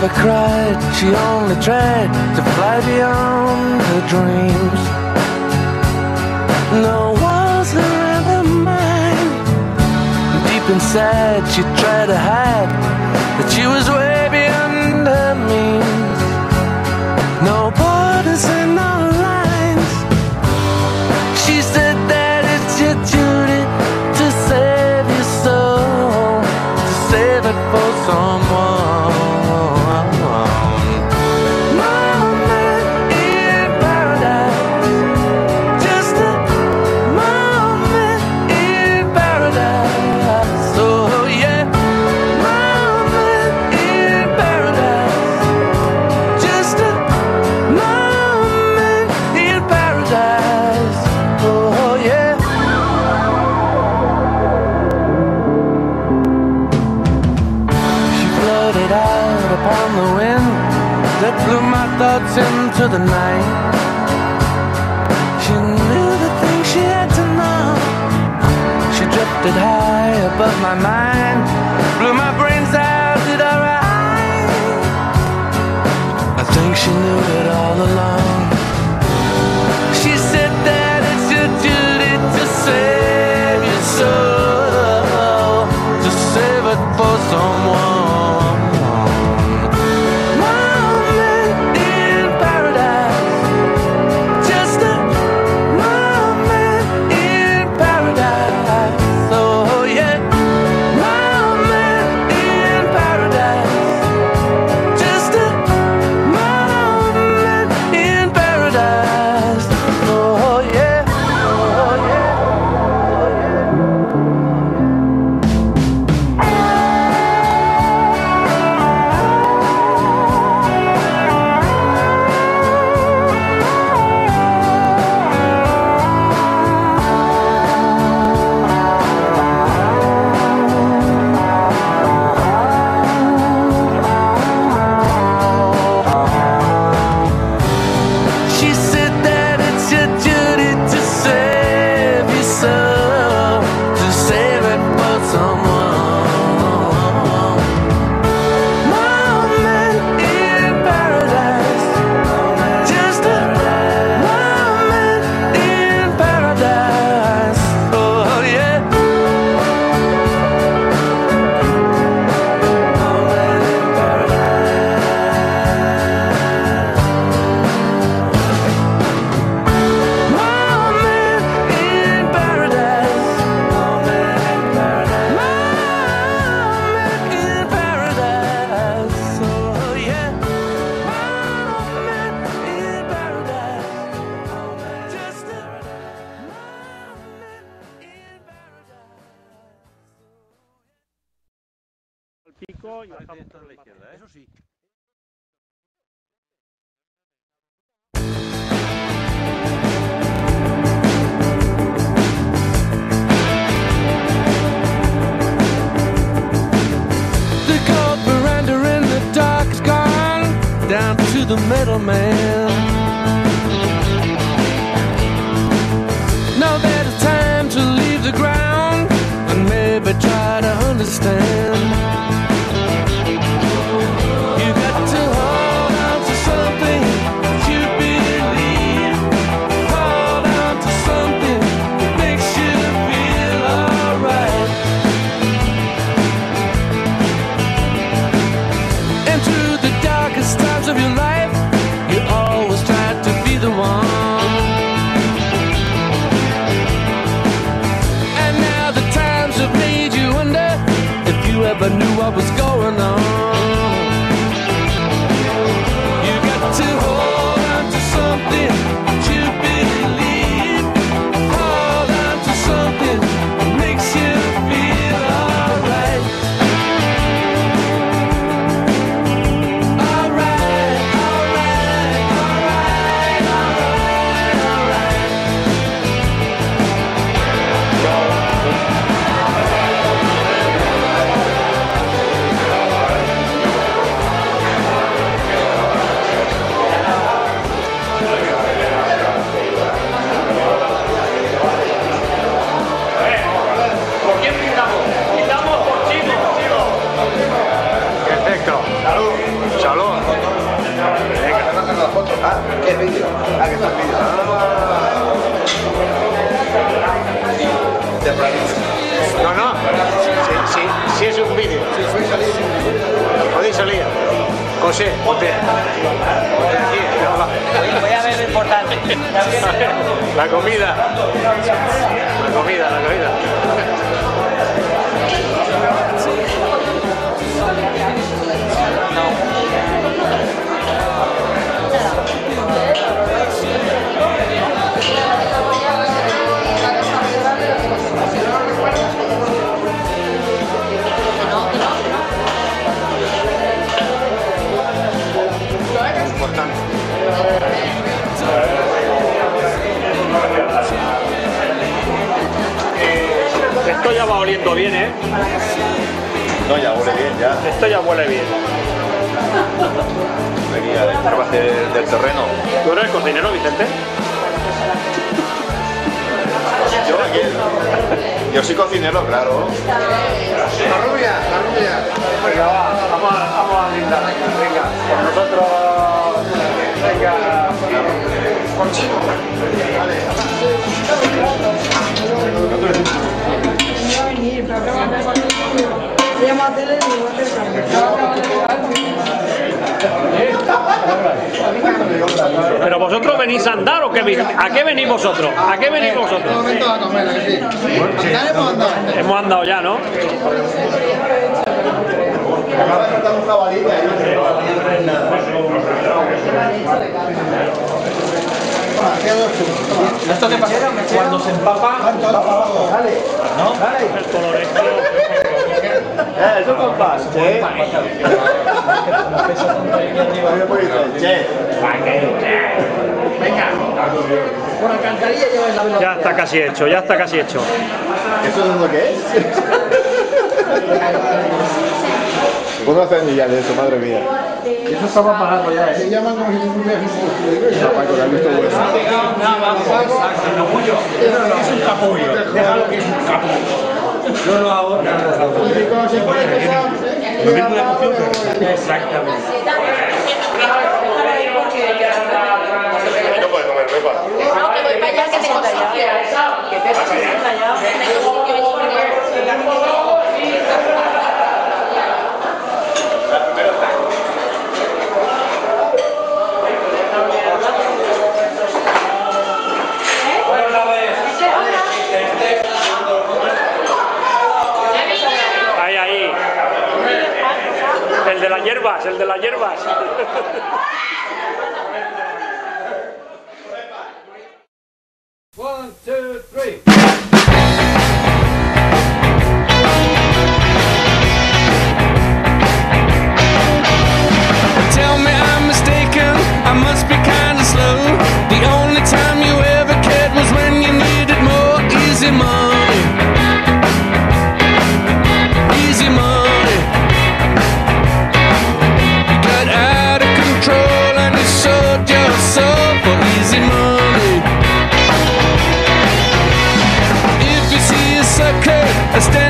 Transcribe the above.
never cried, she only tried to fly beyond her dreams. No walls around her mind. Deep inside she tried to hide that she was way beyond her means. No borders and no lines. She said that it's your duty to save your soul, to save it for someone. Upon the wind that blew my thoughts into the night. She knew the things she had to know. She drifted high above my mind, blew my brains out, did alright. I think she knew it all along. She said that it's your duty to save your soul, to save it for someone. Pico y bajamos por la izquierda, Eso sí. The gold veranda in the dark is gone, down to the middleman. Now that it's time to leave the ground and maybe try to understand. You got to hold on to something that you believe. Hold on to something that makes you feel alright. And through the darkest times of your life, you always try No, no, si es un vídeo. Podéis salir. José, ponte aquí. Voy a ver lo importante. La comida. La comida. Esto ya va oliendo bien, ¿eh? No, ya huele bien, ya. Esto ya huele bien. Venía de hierbas del terreno. ¿Tú eres cocinero, Vicente? Yo soy cocinero, claro. La rubia. Venga, va, vamos a brindar. Venga, con nosotros. Venga, con chico. Pero vosotros venís a andar o qué? ¿A qué venís vosotros? ¿A qué venís vosotros? Hemos andado ya, ¿no? ¿Esto qué pasa? Cuando se empapa, ¿no? El color es. Eso compas, che. Venga. Con alcantarilla lleváis la velocidad. Ya está casi hecho, ya está casi hecho. ¿Eso es lo que es? ¿Cuándo hace años ya de eso, madre mía? Eso estamos pagando ya, ¿eh? Se llaman como si fuera un viaje. Paco, ¿le has visto bueno? Es un capullo. Déjalo que es un capullo. Yo lo hago. Exactamente. No puede comer pepa. No, que voy para allá, que te sienta ya. Que te sienta ya. Ahí. El de las hierbas, One, two, three. Tell me I'm mistaken, I must be kinda slow. The only time you ever cared was when you needed more. Easy money. Easy money. You got out of control and you sold your soul for easy money. If you see a sucker,